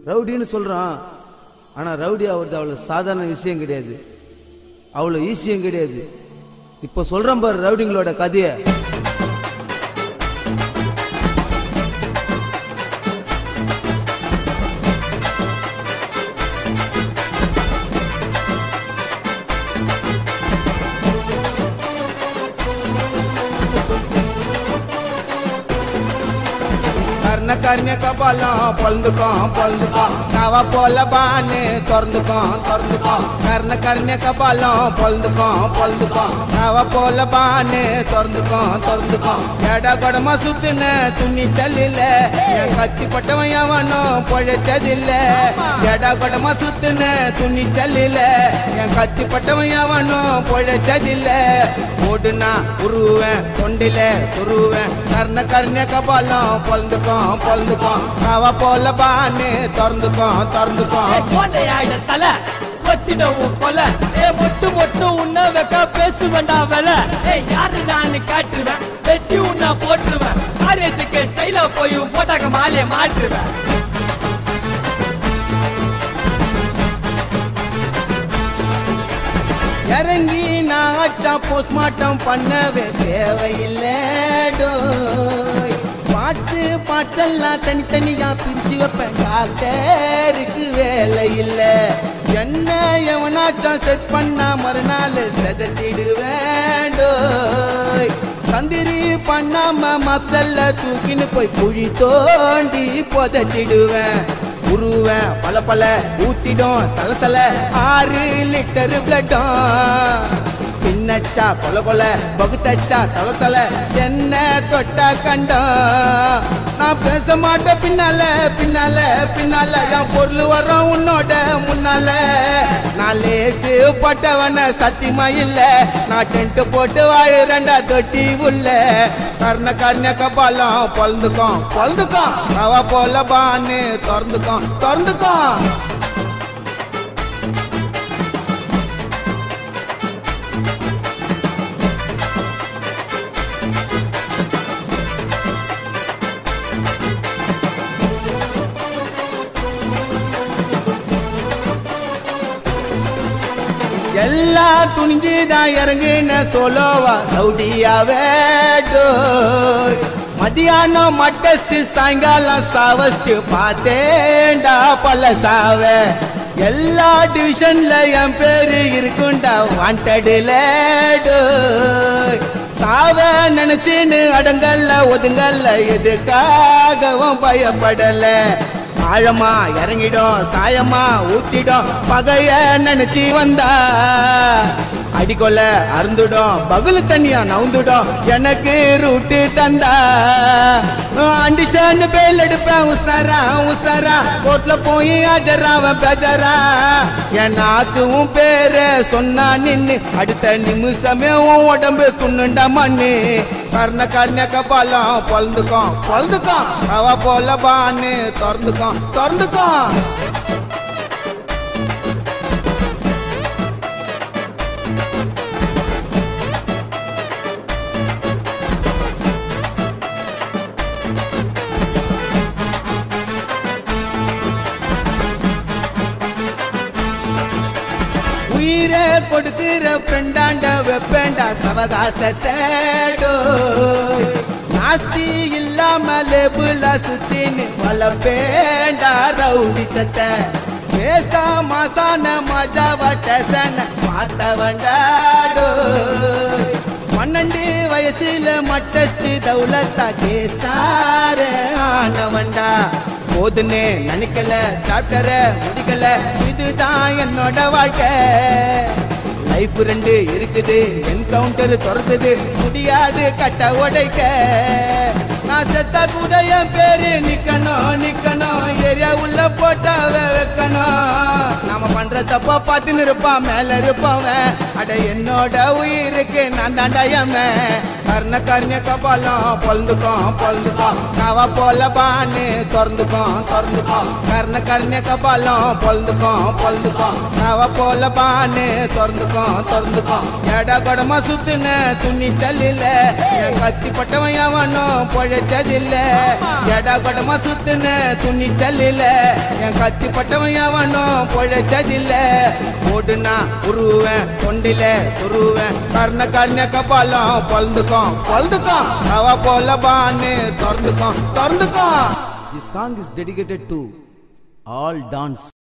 ரவுடின்னு சொல்றான். ஆனா ரவுடி அவரது அவ்வளவு சாதாரண விஷயம் கிடையாது, அவ்வளவு ஈஸியும் கிடையாது. இப்ப சொல்றேன் பாரு ரவுடிங்களோட கதைய. கர்ண கபாலம் பொழுந்துக்கும் நவ போல பானு திறந்துக்கும் கர்ண கபாலம் பொழுந்துக்கும் நவ போல பானு திறந்துக்கும் எட கொடமா சுத்துன துணி சல்லில என் கத்தி பட்டவன் எவனும் பொழைச்சதில்ல. எட கொடமா சுத்துன துணி சல்லில என் கத்தி பட்டவன் எவனும் பொழைச்சதில்ல. ஓடுனா உருவேன் தொண்டில சொருவேன் கர்ண கபாலம் பொழுந்துக்கும் அவ போல பானு திறந்துக்கும் தலை கொத்திடவும் கொல மொட்டு உன்ன வைக்க பேசுவேண்டா வேலை. யாரு நான் காட்டுவேன் வெட்டி உன்ன போட்டுருவேன். காரியத்துக்கு ஸ்டைலா போய் போட்டாக்க மாலைய மாற்றுவேன். இறங்கி நாச்சா போஸ்ட்மார்ட்டம் பண்ணவே தேவையில்லை. பாட்டெல்லாம் தனித்தனியா பிரிச்சு வைப்பேன். டாக்டருக்கு வேலை இல்ல. என்ன எவனாச்சா செட் பண்ணா மறுநாள் செதச்சிடுவேன். சந்திரி பண்ணாம மப்சல்ல தூக்கின்னு போய் குழி தோண்டி புதைச்சிடுவேன். உருவேன் பல ஊத்திடும் சலசல 6 லிட்டர் பிளட்டும். பின்னச்சா கொல பகுத்தச்சா தலை என்ன தொட்டா கண்டம். நான் பேச மாட்டேன் பின்னால என் பொருள் வரும் உன்னோட முன்னால. நான் லேசு பட்டவன சத்தியமா இல்ல. நான் டென்ட் போட்டு வாழுறேன்டா தொட்டி உள்ள. கர்ண கபாலம் பொழுந்துக்கும் அவ போல பானு திறந்துக்கும். எல்லா துணிஞ்சுதான் இறங்குன சோலோவா ரவுடியாவே. மதியானம் மட்டஸ்ட் சாயங்காலம் சாவஸ்ட் பார்த்தேன்டா பல சாவ. எல்லா டிவிஷன்ல என் பேரு இருக்குண்டா வாண்டடுல. சாவ நினைச்சுன்னு அடங்கல்ல ஒதுங்கல்ல எதுக்காகவும் பயப்படல. ஆழமா இறங்கிடும் சாயமா ஊத்திடும் பகைய நினைச்சு வந்தா. அடிக்கொல அருந்துடும் பகுல தனியா நவுந்துடும் எனக்கு ரூட்டு தந்தா. அண்டிஷன் பேல் எடுப்பேன் உசாரா கோட்ல போய் ஆஜராவன் பேஜரா. என் நாக்குவும் பேரு சொன்னா நின்னு அடுத்த நிமிஷமே உன் உடம்பு துண்ணுண்டா மண்ணு. கர்ண கபாலம் பொழுந்துக்கும் அவ போல பானு திறந்துக்கும். உயிரை கொடுக்கிற ஃப்ரெண்டாண்ட வெப்பேண்டா சவகாசத்தை. நாஸ்தி இல்லாம லேபுல சுத்தின்னு வளப்பேண்டா ரவுடிசத்தை. பேசா மாசான மஜாவா டேசன பார்த்தவண்டாடோ. 12 வயசுல மட்டஸ்ட் தௌலத்தா கேஸ்கார ஆனவண்டா. போதுன்னு நினைக்கல சாப்டர முடிக்கல இதுதான் என்னோட வாழ்க்கை. லைஃப் 2 இருக்குது என்கவுண்டர் துறந்தது முடியாது கட்ட உடைக்க. நான் செத்தா கூட என் பேரு நிக்கணும் ஏரியா உள்ள போட்டாவ வைக்கணும். நாம பண்ற பண்ற தப்பா பார்த்துன்னு இருப்பான் மேல இருப்பவன் அட என்னோட உயிருக்கு நான் தாண்டாயமே கர்ண கர்ண கபாலம் பொழுந்துக்கும் காவா போல பான்னு திறந்துக்கும் கர்ண கர்ண கபாலம் பொழுந்துக்கும் காவா போல பான்னு திறந்துக்கும் எடா கொடமா சுத்துன துணி சல்லில என் கத்தி பட்டவன் எவனும் பொழைச்சதில்ல எடா கொடமா சுத்துன துணி சல்லில என் கத்தி பட்டவன் எவனும் பொழைச்சதில்ல ஓடுனா உருவேன் கொண்டில சுருவேன் கர்ண கர்ண கபாலம் பொழுந்துக்கும் அவ போல பான்னு திறந்துக்கும் This song is dedicated to all dance